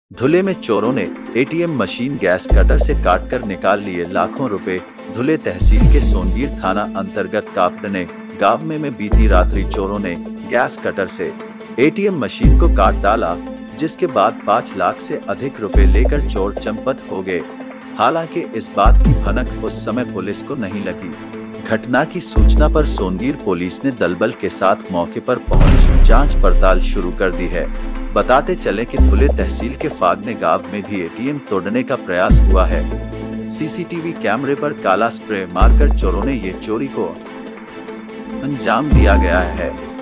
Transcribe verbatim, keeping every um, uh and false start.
धुले में चोरों ने एटीएम मशीन गैस कटर से काटकर निकाल लिए लाखों रुपए। धुले तहसील के सोनगीर थाना अंतर्गत कापटने गांव में, में बीती रात्रि चोरों ने गैस कटर से एटीएम मशीन को काट डाला, जिसके बाद पाँच लाख से अधिक रुपए लेकर चोर चंपत हो गए। हालांकि इस बात की भनक उस समय पुलिस को नहीं लगी। घटना की सूचना पर सोनगीर पुलिस ने दलबल के साथ मौके पर पहुंच जांच पड़ताल शुरू कर दी है। बताते चले कि धुले तहसील के फागने गांव में भी एटीएम तोड़ने का प्रयास हुआ है। सीसीटीवी कैमरे पर काला स्प्रे मारकर चोरों ने ये चोरी को अंजाम दिया गया है।